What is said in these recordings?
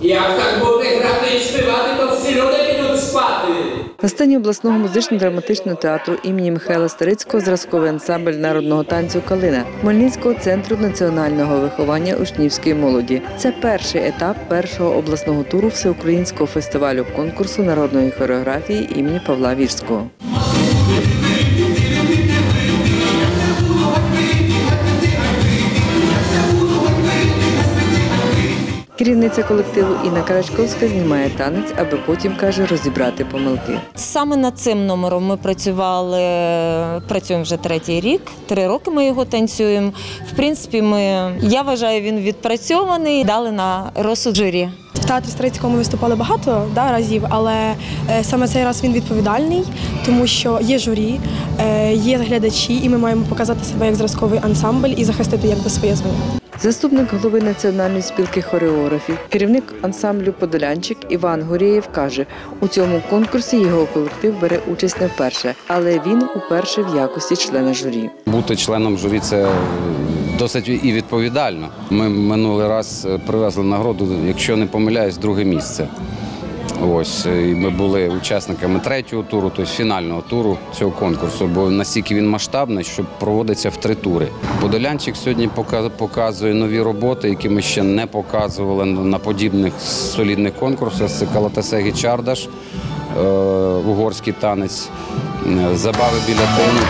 Як так буде грати і співати, то всі люди підуть спати. На сцені обласного музично-драматичного театру імені Михайла Старицького зразковий ансамбль народного танцю «Калина» Хмельницького центру національного виховання учнівської молоді. Це перший етап першого обласного туру всеукраїнського фестивалю конкурсу народної хореографії імені Павла Вірського. Керівниця колективу Інна Карачковська знімає танець, аби потім, каже, розібрати помилки. Саме над цим номером ми працюємо вже третій рік, 3 роки ми його танцюємо. В принципі, я вважаю, він відпрацьований, дали на розсуд журі. В театрі Старицького ми виступали багато разів, але саме цей раз він відповідальний, тому що є журі, є глядачі, і ми маємо показати себе як зразковий ансамбль і захистити своє звання. Заступник голови Національної спілки хореографів, керівник ансамблю «Подолянчик» Іван Горєєв каже, у цьому конкурсі його колектив бере участь не вперше, але він уперше в якості члена журі. Бути членом журі – це досить і відповідально. Ми минулий раз привезли нагороду, якщо не помиляюсь, 2-е місце. Ось, і ми були учасниками 3-го туру, тобто фінального туру цього конкурсу, бо настільки він масштабний, що проводиться в 3 тури. Подолянчик сьогодні показує нові роботи, які ми ще не показували на подібних солідних конкурсах. Це Калатасегі Чардаш, угорський танець, забави біля тину.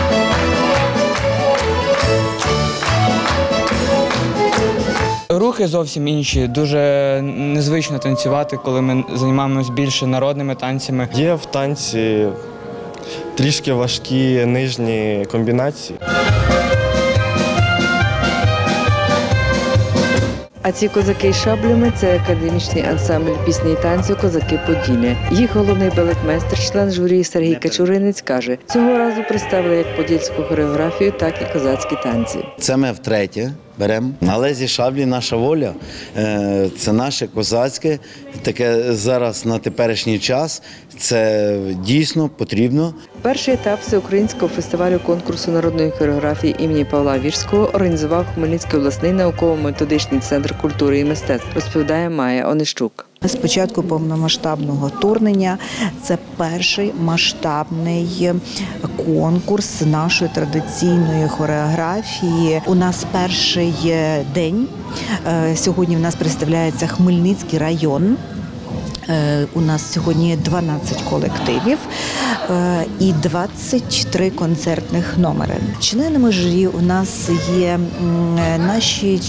Рухи зовсім інші, дуже незвично танцювати, коли ми займаємося більше народними танцями. Є в танці трішки важкі нижні комбінації. А ці козаки із шаблями – це академічний ансамбль пісні і танцю «Козаки Поділля». Їх головний балетмейстер, член журі Сергій Качуринець каже, цього разу представили як подільську хореографію, так і козацькі танці. Це ми втретє беремо. Але зі шаблі наша воля – це наше козацьке, таке зараз на теперішній час, це дійсно потрібно. Перший етап всеукраїнського фестивалю конкурсу народної хореографії імені Павла Вірського організував Хмельницький обласний науково-методичний центр культури і мистецтв, розповідає Майя Онищук. З початку повномасштабного вторгнення це перший масштабний конкурс нашої традиційної хореографії. У нас перший день. Сьогодні в нас представляється Хмельницький район. У нас сьогодні 12 колективів і 23 концертних номери. Членами журі у нас є наші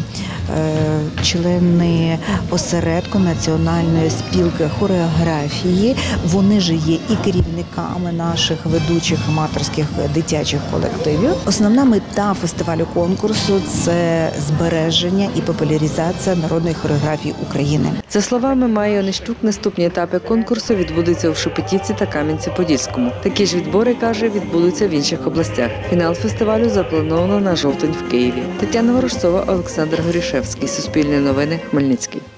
члени осередку Національної спілки хореографії. Вони ж є і керівниками наших ведучих аматорських дитячих колективів. Основна мета фестивалю конкурсу – це збереження і популяризація народної хореографії України. За словами Майї Онищук, наступні етапи конкурсу відбудуться у Шепетівці та Кам'янці-Подільському. Такі ж відбори, каже, відбудуться в інших областях. Фінал фестивалю заплановано на жовтень в Києві. Тетяна Ворожцова, Олександр Горішевський. Суспільне новини. Хмельницький.